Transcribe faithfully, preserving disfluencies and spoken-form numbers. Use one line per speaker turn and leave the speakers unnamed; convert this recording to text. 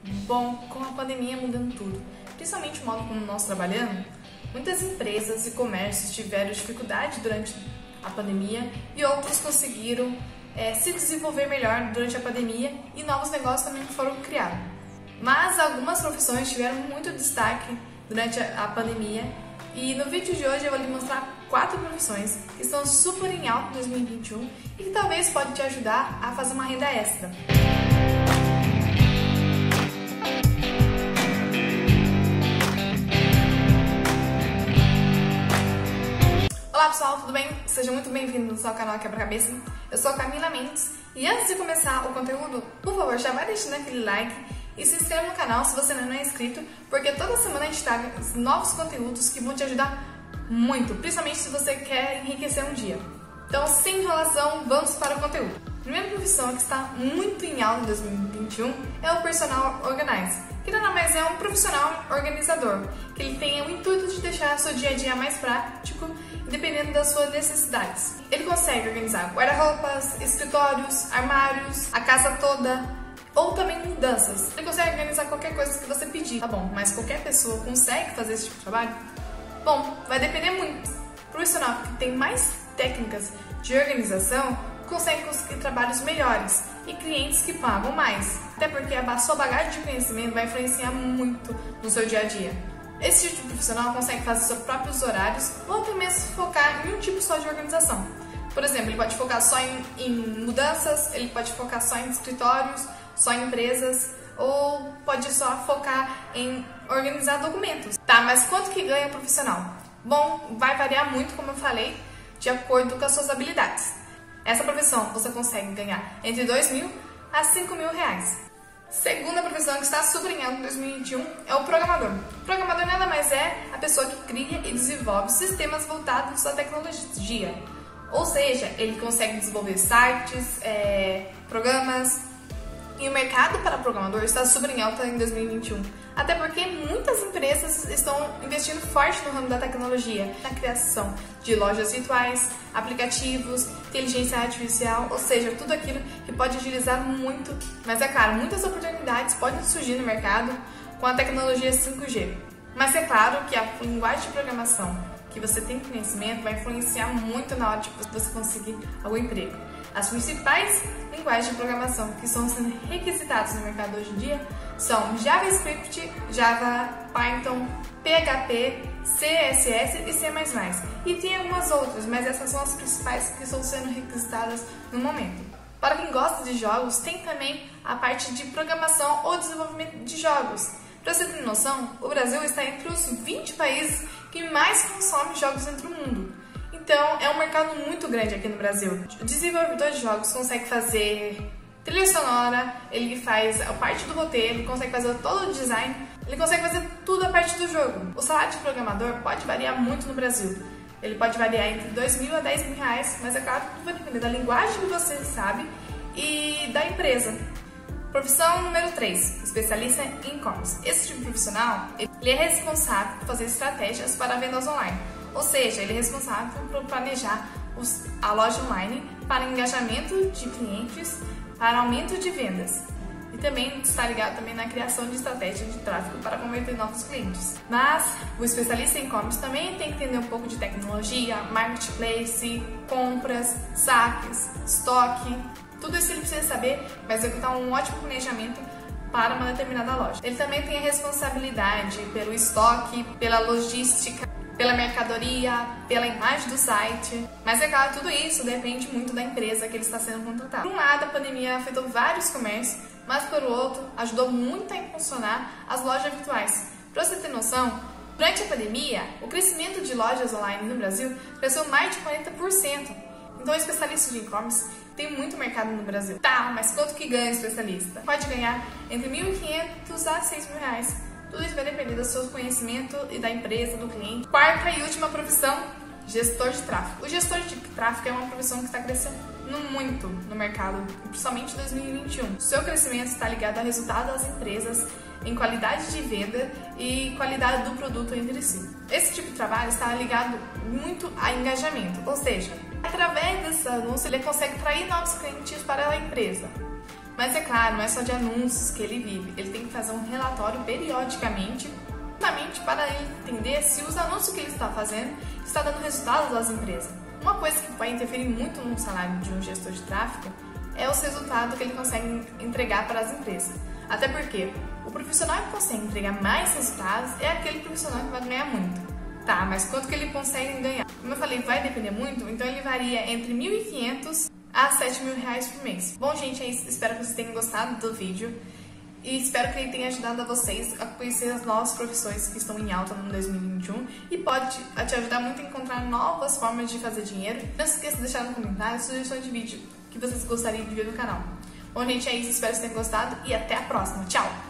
Bom, com a pandemia mudando tudo, principalmente o modo como nós trabalhamos, muitas empresas e comércios tiveram dificuldade durante a pandemia e outros conseguiram é, se desenvolver melhor durante a pandemia e novos negócios também foram criados. Mas algumas profissões tiveram muito destaque durante a pandemia e no vídeo de hoje eu vou lhe mostrar quatro profissões que estão super em alta em dois mil e vinte e um e que talvez pode te ajudar a fazer uma renda extra. Olá pessoal, tudo bem? Seja muito bem-vindo ao canal Quebra-Cabeça. Eu sou a Camila Mendes e antes de começar o conteúdo, por favor, já vai deixando aquele like e se inscreva no canal se você ainda não é inscrito, porque toda semana a gente traga novos conteúdos que vão te ajudar muito, principalmente se você quer enriquecer um dia. Então, sem enrolação, vamos para o conteúdo. A primeira profissão que está muito em alta em dois mil e vinte e um é o Personal Organizer, que nada mais é um profissional organizador, que ele tem o intuito de deixar seu dia a dia mais prático, dependendo das suas necessidades. Ele consegue organizar guarda-roupas, escritórios, armários, a casa toda, ou também mudanças. Ele consegue organizar qualquer coisa que você pedir, tá bom? Mas qualquer pessoa consegue fazer esse tipo de trabalho? Bom, vai depender muito. O profissional que tem mais técnicas de organização consegue conseguir trabalhos melhores e clientes que pagam mais. Até porque a sua bagagem de conhecimento vai influenciar muito no seu dia a dia. Esse tipo de profissional consegue fazer seus próprios horários ou até mesmo focar em um tipo só de organização. Por exemplo, ele pode focar só em, em mudanças, ele pode focar só em escritórios, só em empresas, ou pode só focar em organizar documentos. Tá, mas quanto que ganha o profissional? Bom, vai variar muito, como eu falei, de acordo com as suas habilidades. Essa profissão você consegue ganhar entre dois mil a cinco mil reais. Segunda profissão que está super em alta em dois mil e vinte e um é o programador. O programador nada mais é a pessoa que cria e desenvolve sistemas voltados à tecnologia. Ou seja, ele consegue desenvolver sites, é, programas. E o mercado para programador está super em alta em dois mil e vinte e um, até porque muitas empresas estão investindo forte no ramo da tecnologia, na criação de lojas virtuais, aplicativos, inteligência artificial, ou seja, tudo aquilo que pode agilizar muito, mas é claro, muitas oportunidades podem surgir no mercado com a tecnologia cinco G. Mas é claro que a linguagem de programação que você tem conhecimento vai influenciar muito na hora de você conseguir algum emprego. As principais linguagens de programação que estão sendo requisitadas no mercado hoje em dia são JavaScript, Java, Python, P H P, C S S e C mais mais. E tem algumas outras, mas essas são as principais que estão sendo requisitadas no momento. Para quem gosta de jogos, tem também a parte de programação ou desenvolvimento de jogos. Para você ter noção, o Brasil está entre os vinte países que mais consomem jogos dentro do mundo. Então, é um mercado muito grande aqui no Brasil. O desenvolvedor de jogos consegue fazer trilha sonora, ele faz a parte do roteiro, ele consegue fazer todo o design, ele consegue fazer tudo a parte do jogo. O salário de programador pode variar muito no Brasil. Ele pode variar entre dois mil a dez mil reais, mas é claro que vai depender da linguagem que você sabe e da empresa. Profissão número três, especialista em e-commerce. Esse tipo de profissional, ele é responsável por fazer estratégias para vendas online. Ou seja, ele é responsável por planejar os, a loja online para engajamento de clientes, para aumento de vendas. E também está ligado também na criação de estratégias de tráfego para converter novos clientes. Mas o especialista em e-commerce também tem que entender um pouco de tecnologia, marketplace, compras, saques, estoque. Tudo isso ele precisa saber para executar um ótimo planejamento para uma determinada loja. Ele também tem a responsabilidade pelo estoque, pela logística, pela mercadoria, pela imagem do site. Mas é claro, tudo isso depende muito da empresa que ele está sendo contratado. Por um lado, a pandemia afetou vários comércios, mas por outro, ajudou muito a impulsionar as lojas virtuais. Para você ter noção, durante a pandemia, o crescimento de lojas online no Brasil cresceu mais de quarenta por cento. Então, o especialista de e-commerce tem muito mercado no Brasil. Tá, mas quanto que ganha o especialista? Pode ganhar entre mil e quinhentos a seis mil reais. Tudo isso vai depender do seu conhecimento e da empresa, do cliente. Quarta e última profissão, gestor de tráfego. O gestor de tráfego é uma profissão que está crescendo muito no mercado, principalmente em dois mil e vinte e um. O seu crescimento está ligado ao resultado das empresas em qualidade de venda e qualidade do produto entre si. Esse tipo de trabalho está ligado muito a engajamento, ou seja, através desse anúncio ele consegue atrair novos clientes para a empresa. Mas é claro, não é só de anúncios que ele vive, ele tem que fazer um relatório periodicamente, justamente para ele entender se os anúncios que ele está fazendo está dando resultados às empresas. Uma coisa que vai interferir muito no salário de um gestor de tráfego é os resultados que ele consegue entregar para as empresas. Até porque o profissional que consegue entregar mais resultados é aquele profissional que vai ganhar muito. Tá, mas quanto que ele consegue ganhar? Como eu falei, vai depender muito, então ele varia entre mil e quinhentos a sete mil reais por mês. Bom, gente, é isso. Espero que vocês tenham gostado do vídeo e espero que ele tenha ajudado a vocês a conhecer as novas profissões que estão em alta no dois mil e vinte e um e pode te ajudar muito a encontrar novas formas de fazer dinheiro. Não se esqueça de deixar no comentário sugestões de vídeo que vocês gostariam de ver no canal. Bom, gente, é isso. Espero que vocês tenham gostado e até a próxima. Tchau!